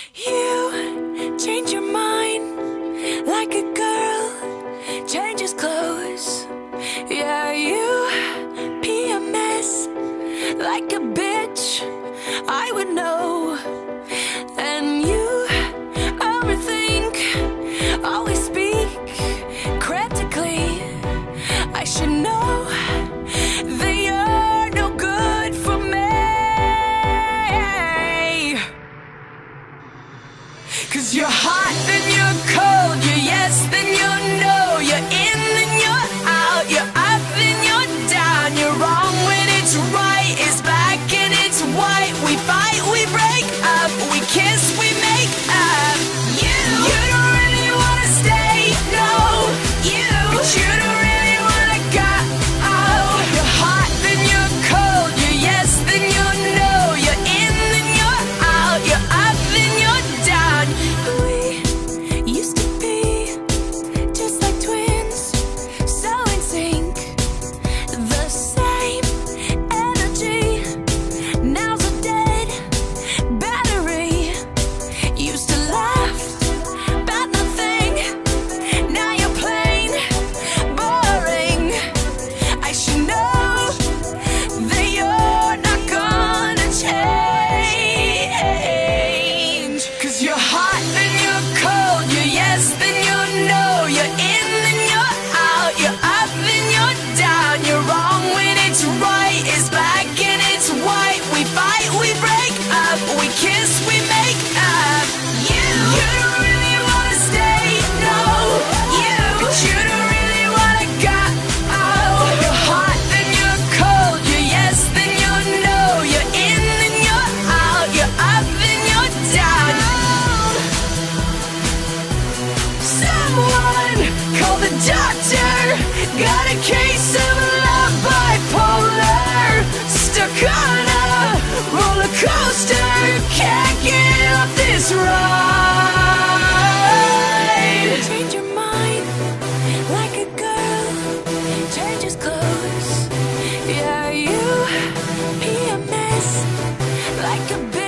You change your mind like a girl changes clothes. Yeah, you pee a mess like a bitch, I would know. And you overthink, always speak critically. I should know that you're no good for me. 'Cause you're hot, then you're cold, you're yes, then you're no, you're in, then you're out, you're up, then you're down, you're wrong when it's right, it's black and it's white, we fight, we break up, we kiss, we make up. You don't really wanna stay, no, but you don't really wanna go. You're hot, then you're cold, you're yes, then you're no, you're in, then you're out, you're up, then you're down. We used to be just like twins, so in sync, the same energy. Now's a dead battery. Used to laugh about nothing, now you're plain boring. I should know that you're not gonna change. 'Cause you're hot, then you're cold, you're yes, then you're no, you're in, then you're out, you're up, then you're down, you're wrong when it's right, it's black and it's white, we fight, we break up, we kiss, we make up. You don't really wanna stay, no, but you don't really wanna go. You're hot, then you're cold, you're yes, then you're no, you're in, then you're out, you're up, then you're down. Someone call the doctor, got a case of love bipolar, stuck on a roller coaster, can't get off this ride. Change your mind like a girl changes clothes. Yeah, you pee a mess like a bitch.